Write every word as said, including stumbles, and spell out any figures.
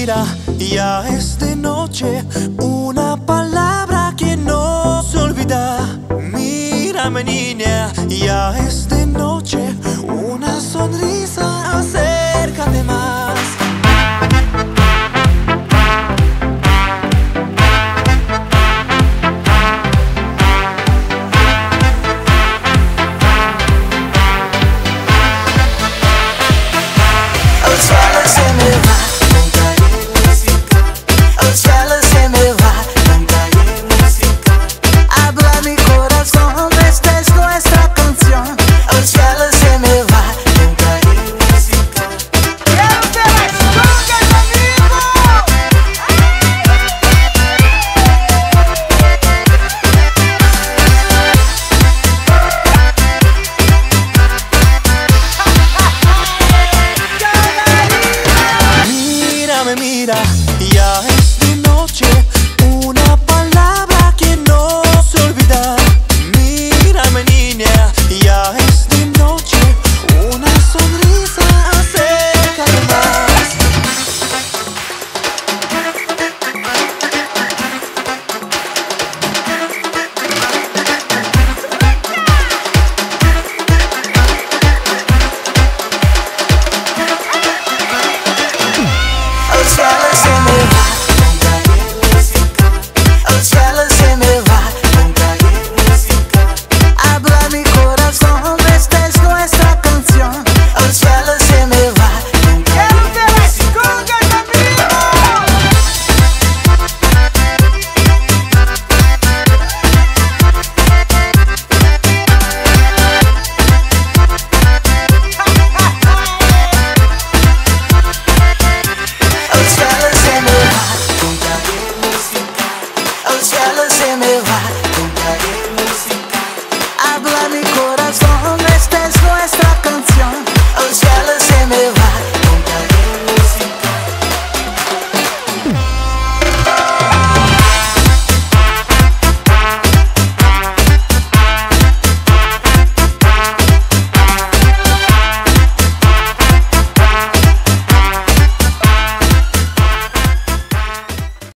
mira, ya es de noche. Una palabra que no se olvida. Mírame niña, ya es de noche. Una sonrisa, acércate más. Mira, ya es de noche. Una palabra que no se olvida. Mírame niña, ya es de noche. Una sonrisa, acércate más. El cielo se me va.